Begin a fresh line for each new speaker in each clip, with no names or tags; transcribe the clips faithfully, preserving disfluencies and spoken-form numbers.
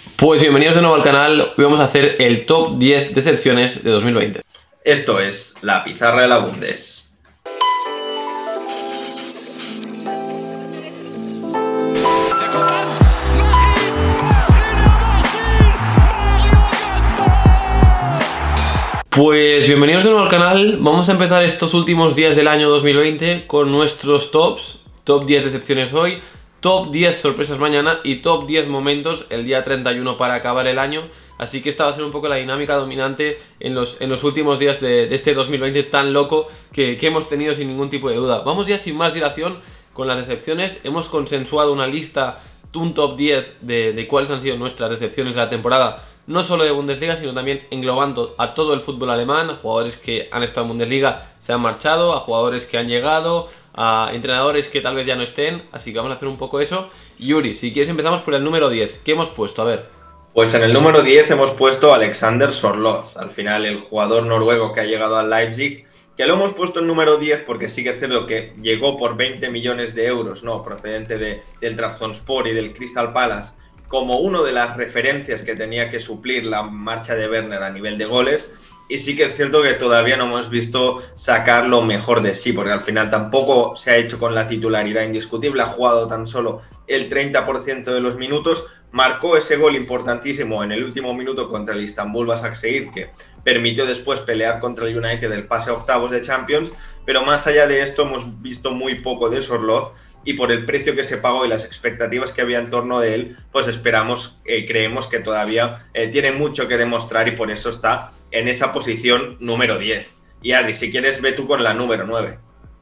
Pues bienvenidos de nuevo al canal. Hoy vamos a hacer el top diez decepciones de dos mil veinte.
Esto es la pizarra de la Bundes.
Pues bienvenidos de nuevo al canal. Vamos a empezar estos últimos días del año dos mil veinte con nuestros tops. Top diez decepciones hoy, top diez sorpresas mañana y top diez momentos el día treinta y uno para acabar el año. Así que esta va a ser un poco la dinámica dominante en los, en los últimos días de, de este dos mil veinte tan loco que, que hemos tenido sin ningún tipo de duda. Vamos ya sin más dilación con las decepciones. Hemos consensuado una lista, un top diez de, de cuáles han sido nuestras decepciones de la temporada. No solo de Bundesliga, sino también englobando a todo el fútbol alemán, a jugadores que han estado en Bundesliga, se han marchado, a jugadores que han llegado, a entrenadores que tal vez ya no estén. Así que vamos a hacer un poco eso. Yuri, si quieres empezamos por el número diez. ¿Qué hemos puesto? A ver.
Pues en el número diez hemos puesto a Alexander Sørloth, al final el jugador noruego que ha llegado al Leipzig, que lo hemos puesto en número diez porque sí que es cierto que llegó por veinte millones de euros, ¿no? Procedente de, del Trabzonspor y del Crystal Palace, como uno de las referencias que tenía que suplir la marcha de Werner a nivel de goles. Y sí que es cierto que todavía no hemos visto sacar lo mejor de sí, porque al final tampoco se ha hecho con la titularidad indiscutible, ha jugado tan solo el treinta por ciento de los minutos, marcó ese gol importantísimo en el último minuto contra el Istanbul Başakşehir, que permitió después pelear contra el United el pase a octavos de Champions, pero más allá de esto hemos visto muy poco de Sørloth. Y por el precio que se pagó y las expectativas que había en torno de él, pues esperamos, eh, creemos que todavía eh, tiene mucho que demostrar y por eso está en esa posición número diez. Y Adri, si quieres, ve tú con la número nueve.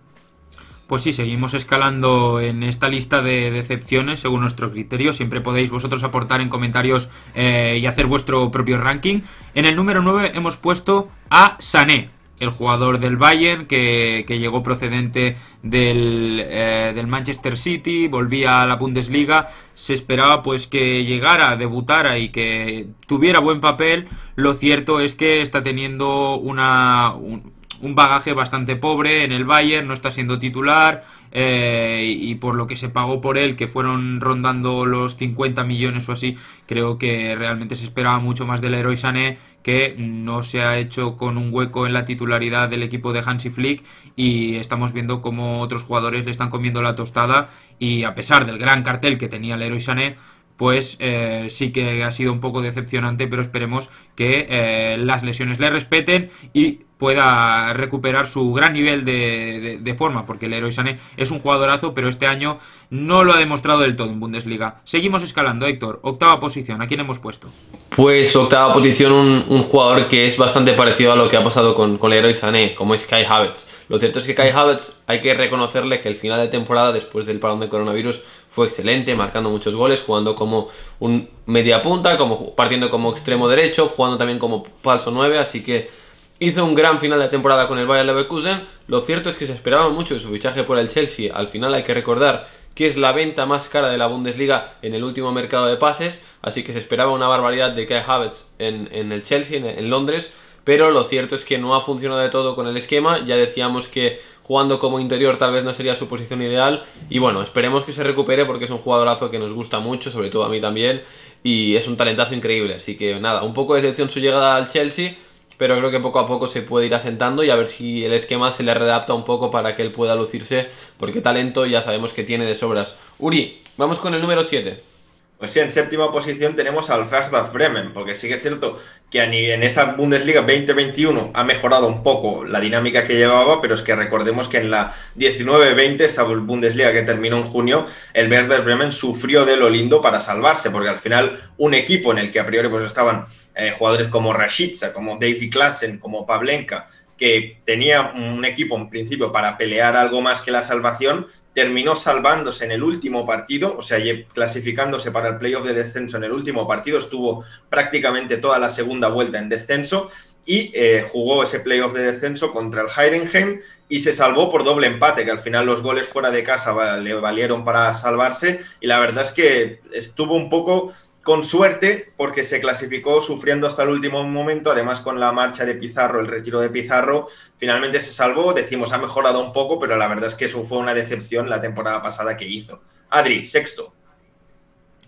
Pues sí, seguimos escalando en esta lista de decepciones según nuestro criterio. Siempre podéis vosotros aportar en comentarios eh, y hacer vuestro propio ranking. En el número nueve hemos puesto a Sané, el jugador del Bayern que, que llegó procedente del, eh, del Manchester City, volvía a la Bundesliga. Se esperaba pues que llegara, debutara y que tuviera buen papel. Lo cierto es que está teniendo una... Un, un bagaje bastante pobre en el Bayern, no está siendo titular, eh, y por lo que se pagó por él, que fueron rondando los cincuenta millones o así, creo que realmente se esperaba mucho más del Leroy Sané, que no se ha hecho con un hueco en la titularidad del equipo de Hansi Flick, y estamos viendo cómo otros jugadores le están comiendo la tostada, y a pesar del gran cartel que tenía Leroy Sané, pues eh, sí que ha sido un poco decepcionante, pero esperemos que eh, las lesiones le respeten y pueda recuperar su gran nivel de, de, de forma, porque el Leroy Sané es un jugadorazo, pero este año no lo ha demostrado del todo en Bundesliga. Seguimos escalando, Héctor, octava posición, ¿a quién hemos puesto?
Pues octava posición, un, un jugador que es bastante parecido a lo que ha pasado con, con Leroy Sané, como es Kai Havertz. Lo cierto es que Kai Havertz hay que reconocerle que el final de temporada, después del parón de coronavirus, fue excelente, marcando muchos goles, jugando como un media punta, como partiendo como extremo derecho, jugando también como falso nueve, así que hizo un gran final de temporada con el Bayer Leverkusen. Lo cierto es que se esperaba mucho de su fichaje por el Chelsea. Al final hay que recordar que es la venta más cara de la Bundesliga en el último mercado de pases, así que se esperaba una barbaridad de Kai Havertz en, en el Chelsea, en, en Londres, pero lo cierto es que no ha funcionado de todo con el esquema. Ya decíamos que jugando como interior tal vez no sería su posición ideal, y bueno, esperemos que se recupere porque es un jugadorazo que nos gusta mucho, sobre todo a mí también, y es un talentazo increíble. Así que nada, un poco de decepción su llegada al Chelsea, pero creo que poco a poco se puede ir asentando y a ver si el esquema se le readapta un poco para que él pueda lucirse, porque talento ya sabemos que tiene de sobras. Uri, vamos con el número siete.
Pues sí, en séptima posición tenemos al Werder Bremen, porque sí que es cierto que en esta Bundesliga veinte veintiuno ha mejorado un poco la dinámica que llevaba, pero es que recordemos que en la diecinueve veinte, esa Bundesliga que terminó en junio, el Werder Bremen sufrió de lo lindo para salvarse, porque al final un equipo en el que a priori pues estaban eh, jugadores como Rashica, como Davy Klaassen, como Pavlenka, que tenía un equipo en principio para pelear algo más que la salvación, terminó salvándose en el último partido, o sea, clasificándose para el playoff de descenso en el último partido, estuvo prácticamente toda la segunda vuelta en descenso y eh, jugó ese playoff de descenso contra el Heidenheim y se salvó por doble empate, que al final los goles fuera de casa le valieron para salvarse, y la verdad es que estuvo un poco con suerte porque se clasificó sufriendo hasta el último momento, además con la marcha de Pizarro, el retiro de Pizarro, finalmente se salvó. Decimos, ha mejorado un poco, pero la verdad es que eso fue una decepción la temporada pasada que hizo. Adri, sexto.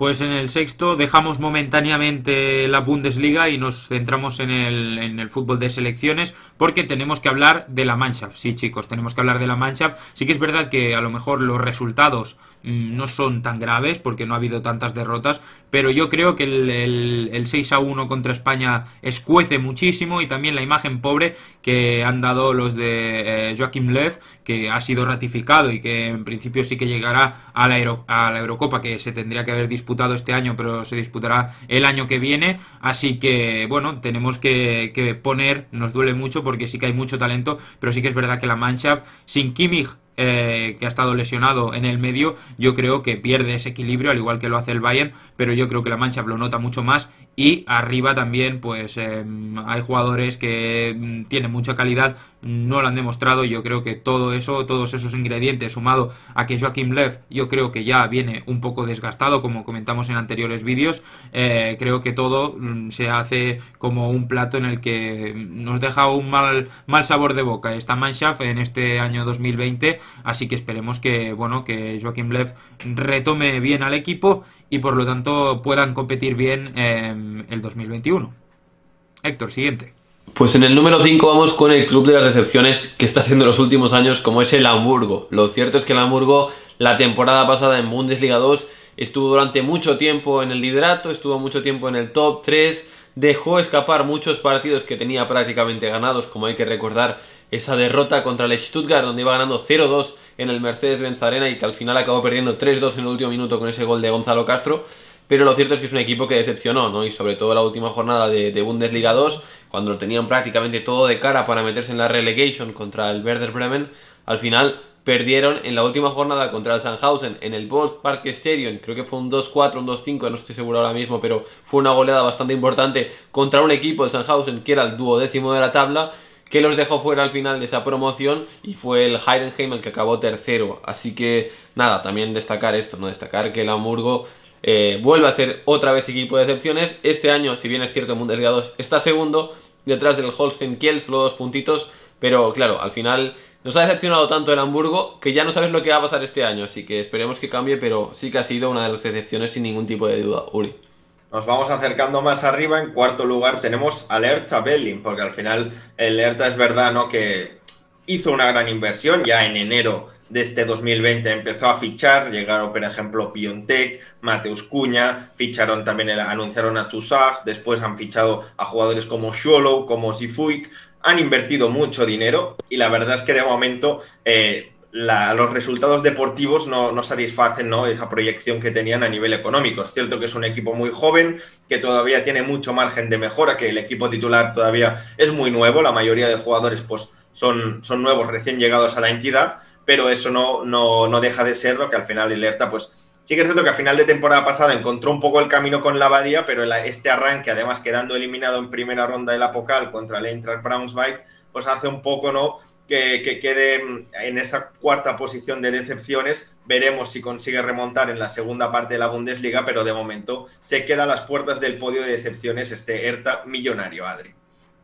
Pues en el sexto dejamos momentáneamente la Bundesliga y nos centramos en el, en el fútbol de selecciones, porque tenemos que hablar de la Mannschaft. Sí, chicos, tenemos que hablar de la Mannschaft. Sí que es verdad que a lo mejor los resultados mmm, no son tan graves porque no ha habido tantas derrotas, pero yo creo que el, el, el seis a uno contra España escuece muchísimo, y también la imagen pobre que han dado los de eh, Joachim Löw, que ha sido ratificado y que en principio sí que llegará a la, Euro, a la Eurocopa, que se tendría que haber disputado este año, pero se disputará el año que viene. Así que bueno, tenemos que, que poner, nos duele mucho porque sí que hay mucho talento, pero sí que es verdad que la Mannschaft sin Kimmich, Eh, que ha estado lesionado en el medio, yo creo que pierde ese equilibrio, al igual que lo hace el Bayern, pero yo creo que la Mannschaft lo nota mucho más. Y arriba también pues eh, hay jugadores que mm, tienen mucha calidad, no lo han demostrado. Yo creo que todo eso, todos esos ingredientes, sumado a que Joachim Löw yo creo que ya viene un poco desgastado, como comentamos en anteriores vídeos, eh, creo que todo mm, se hace como un plato en el que nos deja un mal, mal sabor de boca esta Mannschaft en este año dos mil veinte. Así que esperemos que, bueno, que Joachim Löw retome bien al equipo y por lo tanto puedan competir bien eh, el dos mil veintiuno. Héctor, siguiente.
Pues en el número cinco vamos con el club de las decepciones que está haciendo los últimos años, como es el Hamburgo. Lo cierto es que el Hamburgo la temporada pasada en Bundesliga dos estuvo durante mucho tiempo en el liderato, estuvo mucho tiempo en el top tres, dejó escapar muchos partidos que tenía prácticamente ganados, como hay que recordar esa derrota contra el Stuttgart, donde iba ganando cero dos en el Mercedes-Benz Arena y que al final acabó perdiendo tres dos en el último minuto con ese gol de Gonzalo Castro. Pero lo cierto es que es un equipo que decepcionó, ¿no? Y sobre todo la última jornada de, de Bundesliga dos, cuando lo tenían prácticamente todo de cara para meterse en la relegation contra el Werder Bremen, al final perdieron en la última jornada contra el Sandhausen en el Volkspark Stadium. Creo que fue un dos cuatro, un dos cinco, no estoy seguro ahora mismo, pero fue una goleada bastante importante contra un equipo, el Sandhausen, que era el duodécimo de la tabla, que los dejó fuera al final de esa promoción, y fue el Heidenheim el que acabó tercero. Así que nada, también destacar esto, no destacar que el Hamburgo eh, vuelve a ser otra vez equipo de decepciones. Este año, si bien es cierto, en Bundesliga dos está segundo, detrás del Holstein Kiel, solo dos puntitos, pero claro, al final nos ha decepcionado tanto el Hamburgo que ya no sabes lo que va a pasar este año, así que esperemos que cambie, pero sí que ha sido una de las decepciones sin ningún tipo de duda. Uri.
Nos vamos acercando más arriba. En cuarto lugar tenemos al Hertha Berlin, porque al final el Hertha es verdad, ¿no?, que hizo una gran inversión. Ya en enero de este dos mil veinte empezó a fichar, llegaron por ejemplo Piontek, Mateus Cunha, ficharon también, el, anunciaron a Toussaint, después han fichado a jugadores como Scholow, como Sifuik, han invertido mucho dinero y la verdad es que de momento eh, La, los resultados deportivos no, no satisfacen, ¿no?, esa proyección que tenían a nivel económico. Es cierto que es un equipo muy joven, que todavía tiene mucho margen de mejora, que el equipo titular todavía es muy nuevo, la mayoría de jugadores pues, son, son nuevos, recién llegados a la entidad, pero eso no, no, no deja de ser lo que al final el Hertha, pues sí que es cierto que a final de temporada pasada encontró un poco el camino con la Badia, pero el, este arranque, además quedando eliminado en primera ronda de la Pokal contra el Eintracht Braunschweig, pues hace un poco, ¿no?, Que, que quede en esa cuarta posición de decepciones. Veremos si consigue remontar en la segunda parte de la Bundesliga, pero de momento se queda a las puertas del podio de decepciones este Hertha millonario, Adri.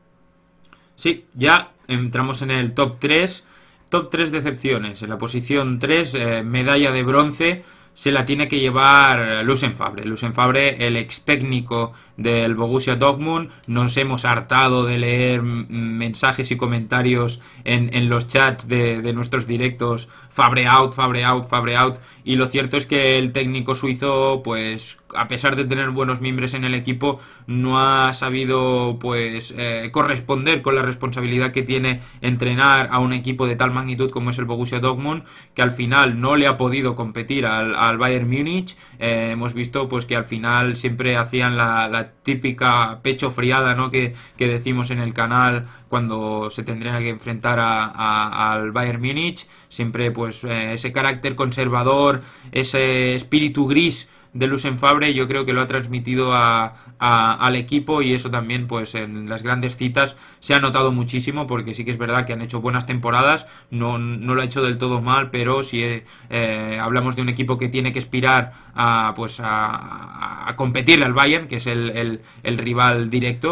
Sí, ya entramos en el top tres. Top tres decepciones. En la posición tres, eh, medalla de bronce, se la tiene que llevar Lucien Favre. Lucien Favre, el ex técnico del Borussia Dortmund. Nos hemos hartado de leer mensajes y comentarios en, en los chats de, de nuestros directos. Favre out, Favre out, Favre out. Y lo cierto es que el técnico suizo, pues a pesar de tener buenos miembros en el equipo, no ha sabido pues eh, corresponder con la responsabilidad que tiene entrenar a un equipo de tal magnitud como es el Borussia Dortmund, que al final no le ha podido competir al, al Bayern Múnich. Eh, hemos visto pues que al final siempre hacían la, la típica pecho friada, ¿no?, que, que decimos en el canal cuando se tendría que enfrentar a, a, al Bayern Múnich. Siempre pues eh, ese carácter conservador, ese espíritu gris de Lucien Favre, yo creo que lo ha transmitido a, a, al equipo, y eso también pues en las grandes citas se ha notado muchísimo, porque sí que es verdad que han hecho buenas temporadas, no, no lo ha hecho del todo mal, pero si eh, hablamos de un equipo que tiene que aspirar a, pues a, a competir al Bayern, que es el, el, el rival directo,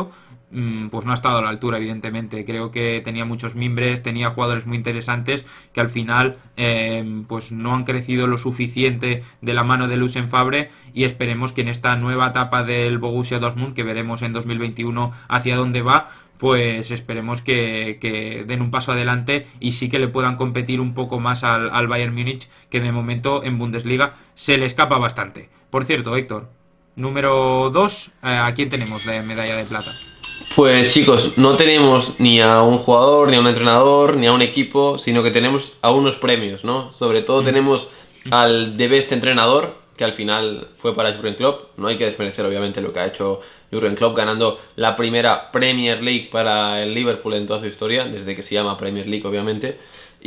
pues no ha estado a la altura, evidentemente. Creo que tenía muchos mimbres, tenía jugadores muy interesantes que al final eh, pues no han crecido lo suficiente de la mano de Lucien Favre, y esperemos que en esta nueva etapa del Borussia Dortmund, que veremos en dos mil veintiuno hacia dónde va, pues esperemos que, que den un paso adelante y sí que le puedan competir un poco más al, al Bayern Múnich, que de momento en Bundesliga se le escapa bastante. Por cierto, Héctor, número dos, eh, ¿a quién tenemos de medalla de plata?
Pues chicos, no tenemos ni a un jugador, ni a un entrenador, ni a un equipo, sino que tenemos a unos premios, ¿no? Sobre todo mm. tenemos al The Best Entrenador, que al final fue para Jürgen Klopp. No hay que desmerecer obviamente lo que ha hecho Jürgen Klopp, ganando la primera Premier League para el Liverpool en toda su historia, desde que se llama Premier League obviamente.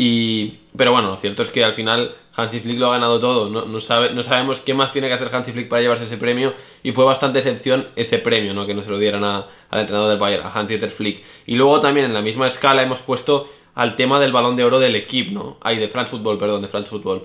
Y, pero bueno, lo cierto es que al final Hansi Flick lo ha ganado todo. No, no, sabe, no sabemos qué más tiene que hacer Hansi Flick para llevarse ese premio, y fue bastante excepción ese premio, ¿no? Que no se lo dieran a, al entrenador del Bayern, a Hans-Dieter Flick. Y luego también en la misma escala hemos puesto al tema del Balón de Oro del equipo, ¿no? Ay, de France Football, perdón, de France Football.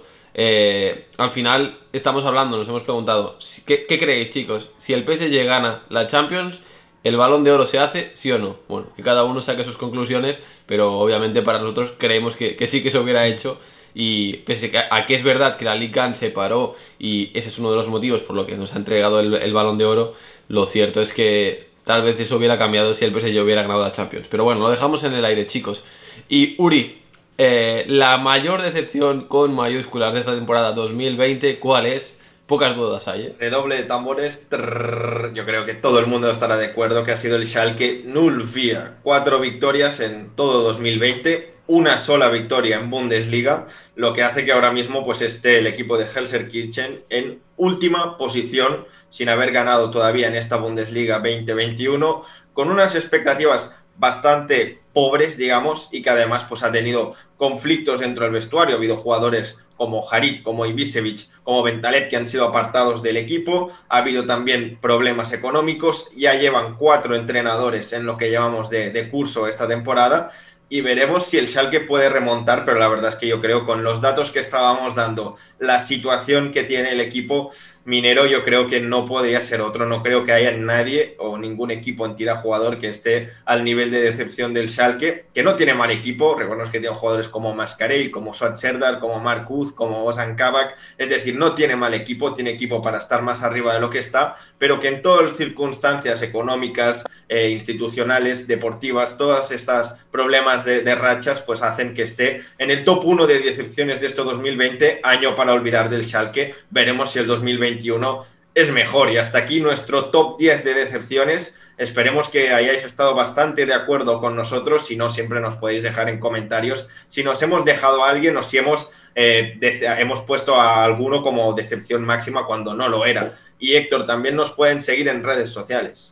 Eh, al final estamos hablando, nos hemos preguntado, ¿qué, ¿qué creéis, chicos? Si el P S G gana la Champions, ¿el Balón de Oro se hace, sí o no? Bueno, que cada uno saque sus conclusiones, pero obviamente para nosotros creemos que, que sí que se hubiera hecho. Y pese a que es verdad que la Ligue uno se paró, y ese es uno de los motivos por lo que nos ha entregado el, el Balón de Oro, lo cierto es que tal vez eso hubiera cambiado si el P S G hubiera ganado la Champions. Pero bueno, lo dejamos en el aire, chicos. Y Uri, eh, la mayor decepción con mayúsculas de esta temporada dos mil veinte, ¿cuál es? Pocas dudas hay, ¿eh?
Redoble de tambores. Trrr, yo creo que todo el mundo estará de acuerdo que ha sido el Schalke null vier. Cuatro victorias en todo dos mil veinte, una sola victoria en Bundesliga, lo que hace que ahora mismo pues esté el equipo de Gelsenkirchen en última posición, sin haber ganado todavía en esta Bundesliga veinte veintiuno, con unas expectativas bastante pobres, digamos, y que además pues ha tenido conflictos dentro del vestuario. Ha habido jugadores como Harit, como Ibisevic, como Bentaleb que han sido apartados del equipo. Ha habido también problemas económicos. Ya llevan cuatro entrenadores en lo que llevamos de, de curso esta temporada, y veremos si el Schalke puede remontar, pero la verdad es que yo creo, con los datos que estábamos dando, la situación que tiene el equipo minero, yo creo que no podría ser otro. No creo que haya nadie o ningún equipo, entidad, jugador que esté al nivel de decepción del Schalke, que no tiene mal equipo. Reconozco que tiene jugadores como Mascarell, como Suat Serdar, como Mark Uth, como Ozan Kabak. Es decir, no tiene mal equipo, tiene equipo para estar más arriba de lo que está, pero que en todas las circunstancias económicas, eh, institucionales, deportivas, todas estas problemas de, de rachas, pues hacen que esté en el top uno de decepciones de este dos mil veinte, año para olvidar del Schalke. Veremos si el dos mil veintiuno es mejor. Y hasta aquí nuestro top diez de decepciones. Esperemos que hayáis estado bastante de acuerdo con nosotros. Si no, siempre nos podéis dejar en comentarios si nos hemos dejado a alguien o si hemos, eh, hemos puesto a alguno como decepción máxima cuando no lo era. Y Héctor, también nos pueden seguir en redes sociales.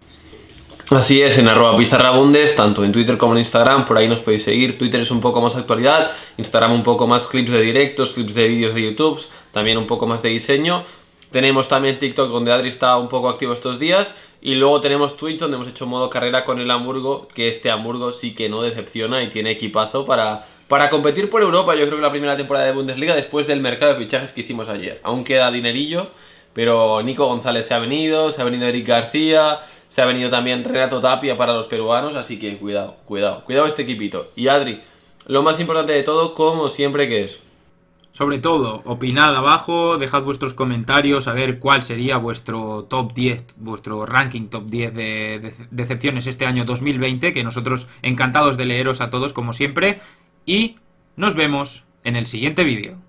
Así es, en arroba pizarrabundes, tanto en Twitter como en Instagram. Por ahí nos podéis seguir. Twitter es un poco más actualidad, Instagram un poco más clips de directos, clips de vídeos de YouTube, también un poco más de diseño. Tenemos también TikTok, donde Adri está un poco activo estos días. Y luego tenemos Twitch, donde hemos hecho modo carrera con el Hamburgo, que este Hamburgo sí que no decepciona y tiene equipazo para, para competir por Europa. Yo creo que la primera temporada de Bundesliga, después del mercado de fichajes que hicimos ayer. Aún queda dinerillo, pero Nico González se ha venido, se ha venido Eric García, se ha venido también Renato Tapia para los peruanos, así que cuidado, cuidado, cuidado este equipito. Y Adri, lo más importante de todo, como siempre, ¿qué es?
Sobre todo, opinad abajo, dejad vuestros comentarios, a ver cuál sería vuestro top diez, vuestro ranking top diez de, de decepciones este año dos mil veinte, que nosotros encantados de leeros a todos como siempre, y nos vemos en el siguiente vídeo.